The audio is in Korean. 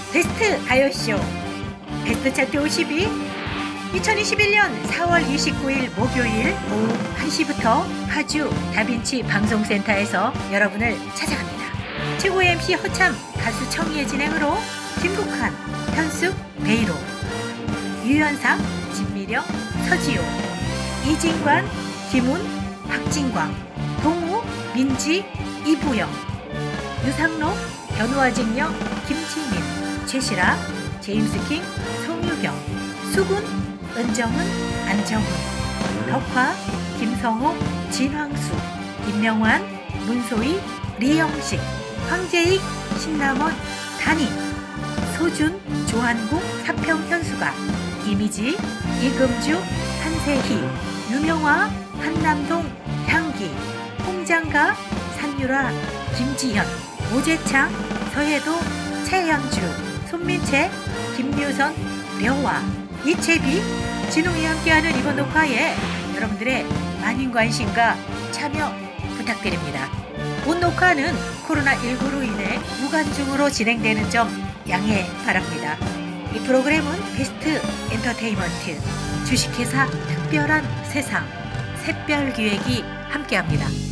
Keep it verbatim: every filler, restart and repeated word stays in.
베스트 가요쇼 베스트 차트 오십 위 이천이십일 년 사월 이십구일 목요일 오후 한 시부터 파주 다빈치 방송센터에서 여러분을 찾아갑니다. 최고의 엠씨 허참, 가수 청이의 진행으로 김국환, 현숙, 베이로, 유연상, 진미령, 서지호, 이진관, 김훈, 박진광, 동우, 민지, 이부영, 유상록, 변호아직령, 김치민, 최시라, 제임스킹, 송유경, 수군, 은정은, 안정훈, 덕화, 김성호, 진황수, 김명환, 문소희, 리영식, 황재익, 신남원, 단임, 소준, 조한국, 사평현수가, 이미지, 이금주, 한세희, 유명화, 한남동, 향기, 홍장가, 산유라, 김지현, 오재창, 서해도, 최현주, 손민채, 김유선, 려화, 이채비, 진웅이 함께하는 이번 녹화에 여러분들의 많은 관심과 참여 부탁드립니다. 본 녹화는 코로나 일구로 인해 무관중으로 진행되는 점 양해 바랍니다. 이 프로그램은 베스트 엔터테인먼트, 주식회사 특별한 세상, 샛별기획이 함께합니다.